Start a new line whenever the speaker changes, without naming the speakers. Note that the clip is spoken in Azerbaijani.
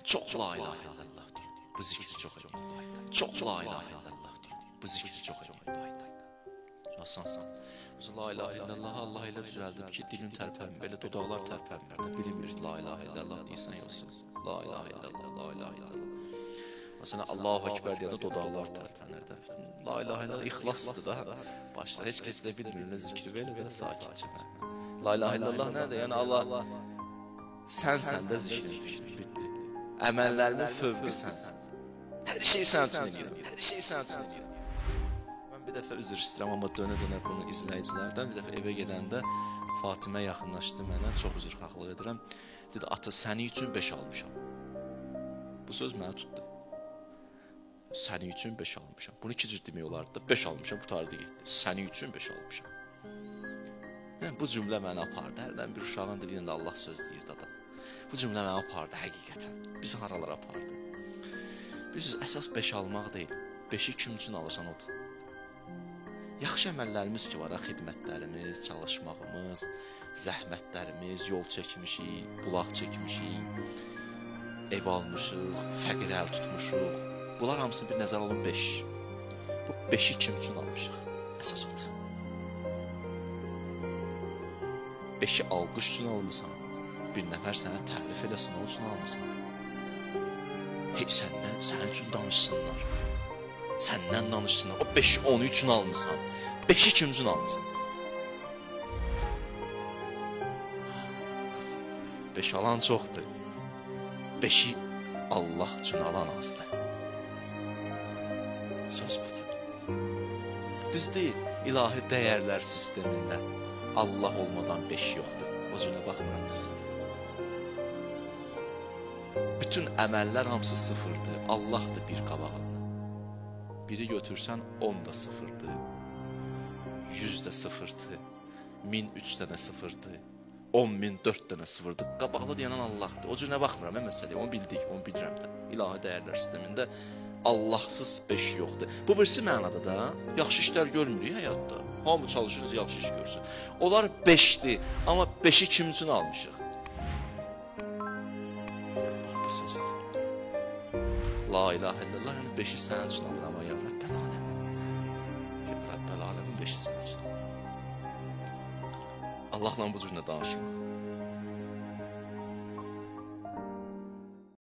Çox la ilahe illallah deyin. Bu zikri çox edin. Çox la ilahe illallah deyin. Bu zikri çox edin. Asan. La ilahe illallah Allah ilə düzəldib ki, dilin tərpənmir, belə dodaqlar tərpənmir də. Bilinmir la ilahe illallah deyirsən yoxsun. La ilahe illallah, la ilahe illallah. Məsələn, Allahu Ekber deyəndə dodaqlar tərpənir də. La ilahe illallah ixlasdır da. Başda heç kəs də bilmir nə zikri belə sakitcə. La ilahe illallah nədir? Yəni Allah sənsən də zikrin bitdi. Əməllərimin fövqü sənsən. Hər şey sən üçün edirəm. Hər şey sən üçün edirəm. Bir dəfə üzr istəyirəm, amma dönə-dönə bunu izləyicilərdən bir dəfə evə gedəndə Fatimə yaxınlaşdı mənə, çox üzrxahlıq edirəm. Dedi, ata, səni üçün 5 almışam. Bu söz mənə tutdu. Səni üçün 5 almışam. Bunu 2 cür demək olardı da, 5 almışam, qutardı getdi. Səni üçün 5 almışam. Yəni, bu cümlə məni apardı. Hərdən bir uşağın dilində Allah söz deyirdi adam. Bu cümlə məni apardı, həqiqətən. Bizi haralara apardı. Bir söz, əsas 5 almaq deyil. 5-i kim üçün alırsan odur. Yaxşı əməllərimiz ki var, xidmətlərimiz, çalışmağımız, zəhmətlərimiz, yol çəkmişik, bulaq çəkmişik, ev almışıq, fəqirə əl tutmuşuq. Bunlar hamısını bir nəzər alın 5. Bu 5-i kim üçün almışıq? Əsas budur. 5-i alqış üçün almışsan, bir nəfər sənə tərif eləsin, onun üçün almışsan. Heç sənin üçün danışsınlar. Səndən danışsınlar. O 5-i onu üçün almışsan. 5-i kim üçün almışsan? 5 alan çoxdur. 5-i Allah üçün alan azdır. Söz budur. Düz deyil, ilahi dəyərlər sistemində Allah olmadan 5 yoxdur. O cürə baxmıram məsələ. Bütün əməllər hamısı sıfırdır. Allah da bir qabağında. Biri götürsən 10 da sıfırdır, 100 də sıfırdır, 1000 3 dənə sıfırdır, 10.000 4 dənə sıfırdır. Qabaqda deyənən Allahdır. O cür nə baxmıram məsələyə, onu bildik, onu bilirəm də. İlahi dəyərlər sistemində Allahsız 5 yoxdur. Bu birisi mənada da, yaxşı işlər görmürük həyatda. Hamı çalışırız, yaxşı iş görsün. Onlar 5'dir, amma 5'i kim üçün almışıq? Bax, bu sözdür. La ilahe illallah, yəni 5'i sənin üçün alır, amma ya Rəbbəl aləm. Ya Rəbbəl aləmin 5'i sənin üçün alır. Allahla bu cürlə danışmaq.